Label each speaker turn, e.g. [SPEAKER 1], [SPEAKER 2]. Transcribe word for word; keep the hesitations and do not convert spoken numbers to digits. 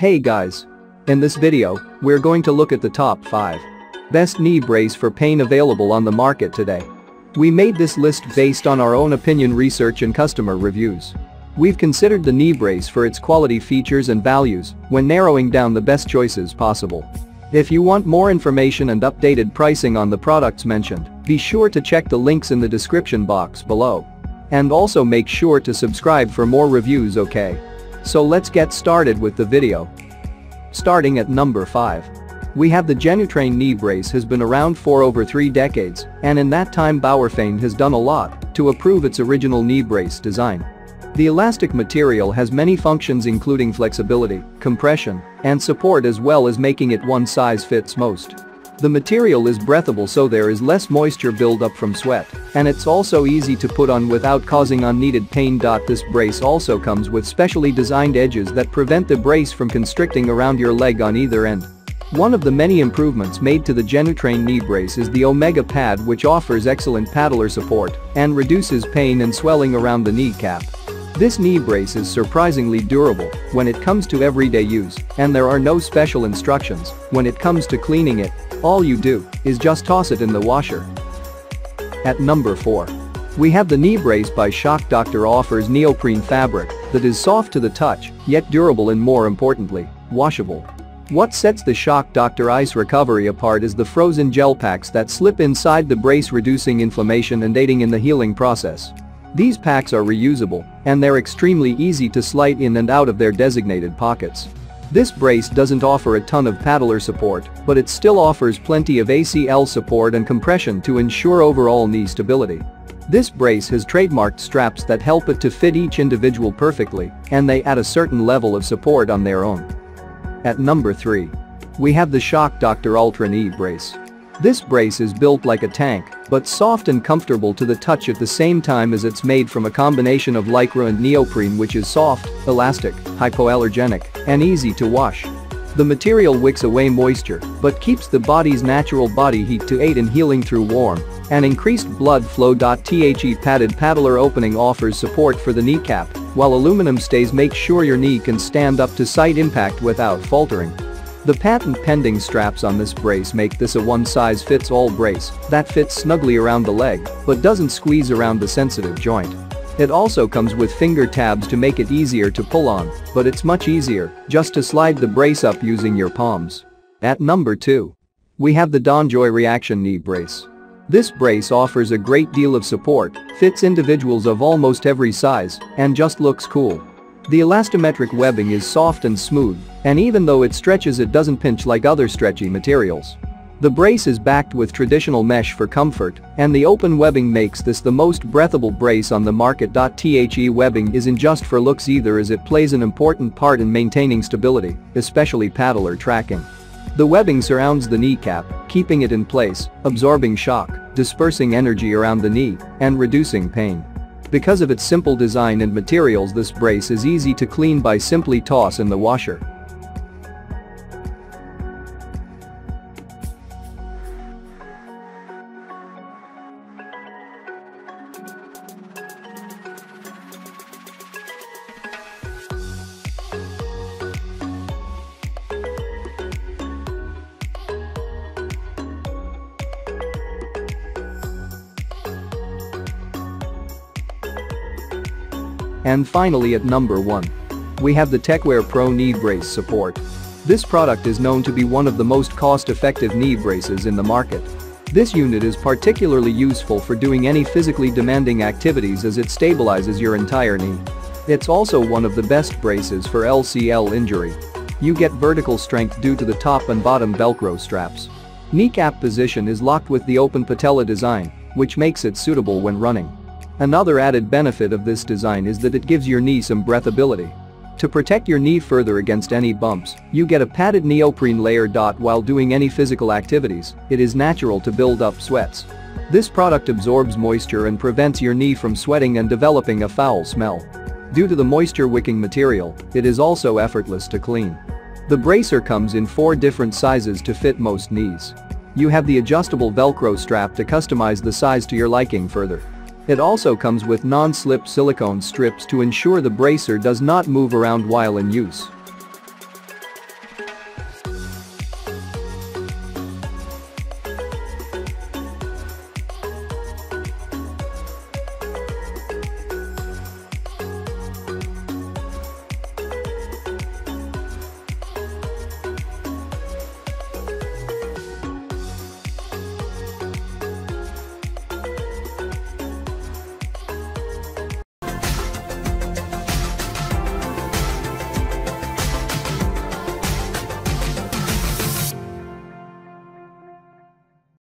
[SPEAKER 1] Hey guys! In this video, we're going to look at the top five best knee brace for pain available on the market today. We made this list based on our own opinion research and customer reviews. We've considered the knee brace for its quality features and values when narrowing down the best choices possible. If you want more information and updated pricing on the products mentioned, be sure to check the links in the description box below. And also make sure to subscribe for more reviews, okay? So let's get started with the video. Starting at number five. We have the Genutrain knee brace has been around for over three decades, and in that time Bauerfeind has done a lot to improve its original knee brace design. The elastic material has many functions including flexibility, compression, and support, as well as making it one size fits most. The material is breathable, so there is less moisture buildup from sweat, and it's also easy to put on without causing unneeded pain. This brace also comes with specially designed edges that prevent the brace from constricting around your leg on either end. One of the many improvements made to the Genutrain knee brace is the Omega pad, which offers excellent paddler support and reduces pain and swelling around the kneecap. This knee brace is surprisingly durable when it comes to everyday use, and there are no special instructions when it comes to cleaning it. All you do is just toss it in the washer. At number four. We have the knee brace by Shock Doctor. Offers neoprene fabric that is soft to the touch, yet durable and, more importantly, washable. What sets the Shock Doctor Ice Recovery apart is the frozen gel packs that slip inside the brace, reducing inflammation and aiding in the healing process. These packs are reusable, and they're extremely easy to slide in and out of their designated pockets. This brace doesn't offer a ton of paddler support, but it still offers plenty of A C L support and compression to ensure overall knee stability. This brace has trademarked straps that help it to fit each individual perfectly, and they add a certain level of support on their own. At number three. We have the Shock Doctor Ultra Knee Brace. This brace is built like a tank, but soft and comfortable to the touch at the same time, as it's made from a combination of lycra and neoprene, which is soft, elastic, hypoallergenic, and easy to wash. The material wicks away moisture, but keeps the body's natural body heat to aid in healing through warm and increased blood flow. The padded paddler opening offers support for the kneecap, while aluminum stays make sure your knee can stand up to side impact without faltering. The patent-pending straps on this brace make this a one-size-fits-all brace that fits snugly around the leg but doesn't squeeze around the sensitive joint. It also comes with finger tabs to make it easier to pull on, but it's much easier just to slide the brace up using your palms. At number two. We have the DonJoy Reaction Knee Brace. This brace offers a great deal of support, fits individuals of almost every size, and just looks cool. The elastometric webbing is soft and smooth, and even though it stretches, it doesn't pinch like other stretchy materials. The brace is backed with traditional mesh for comfort, and the open webbing makes this the most breathable brace on the market. The webbing isn't just for looks either, as it plays an important part in maintaining stability, especially paddler tracking. The webbing surrounds the kneecap, keeping it in place, absorbing shock, dispersing energy around the knee, and reducing pain. Because of its simple design and materials, this brace is easy to clean by simply toss in the washer. And finally, at number one. We have the TechWear Pro Knee Brace Support. This product is known to be one of the most cost-effective knee braces in the market. This unit is particularly useful for doing any physically demanding activities, as it stabilizes your entire knee. It's also one of the best braces for L C L injury. You get vertical strength due to the top and bottom Velcro straps. Kneecap position is locked with the open patella design, which makes it suitable when running. Another added benefit of this design is that it gives your knee some breathability. To protect your knee further against any bumps, you get a padded neoprene layer. While doing any physical activities, it is natural to build up sweats. This product absorbs moisture and prevents your knee from sweating and developing a foul smell. Due to the moisture-wicking material, it is also effortless to clean. The bracer comes in four different sizes to fit most knees. You have the adjustable Velcro strap to customize the size to your liking further. It also comes with non-slip silicone strips to ensure the bracer does not move around while in use.